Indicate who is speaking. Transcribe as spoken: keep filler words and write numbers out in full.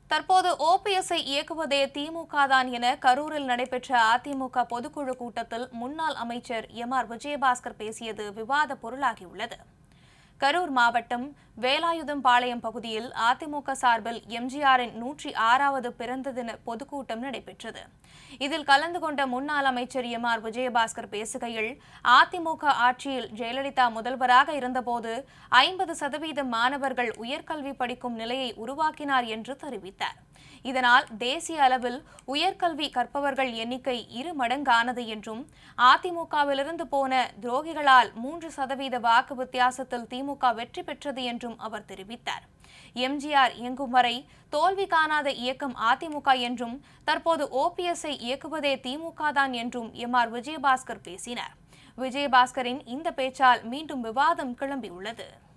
Speaker 1: தற்போது ஓபிஎஸ்ஐ இயக்குவதே திமுக தான் என கரூரில் நடைபெற்ற அதிமுக பொதுக்குழு கூட்டத்தில் முன்னாள் அமைச்சர் எம் ஆர் விஜயபாஸ்கர் பேசியது விவாத பொருளாகியுள்ளது. கரூர் மாவட்டம் வேலாயுதம்பாளையம் பகுதியில் அதிமுக சார்பில் எம்ஜிஆரின் நூற்றி ஆறாவது பிறந்த தின பொதுக்கூட்டம் நடைபெற்றது. இதில் கலந்து கொண்ட முன்னாள் அமைச்சர் எம் ஆர் விஜயபாஸ்கர் பேசுகையில், அதிமுக ஆட்சியில் ஜெயலலிதா முதல்வராக இருந்தபோது ஐம்பது சதவீதம் மாணவர்கள் உயர்கல்வி படிக்கும் நிலையை உருவாக்கினார் என்று தெரிவித்தார். இதனால் தேசிய அளவில் உயர்கல்வி கற்பவர்கள் எண்ணிக்கை இரு மடங்கானது என்றும், அதிமுகவிலிருந்து போன துரோகிகளால் மூன்று சதவீத வாக்கு வித்தியாசத்தில் திமுக வெற்றி பெற்றது என்றும் அவர் தெரிவித்தார். எம்ஜிஆர் இயங்கும் வரை தோல்வி காணாத இயக்கம் அதிமுக என்றும், தற்போது ஓபிஎஸ்ஐ இயக்குவதே திமுக தான் என்றும் எம் ஆர் விஜயபாஸ்கர் பேசினார். விஜயபாஸ்கரின் இந்த பேச்சால் மீண்டும் விவாதம் கிளம்பியுள்ளது.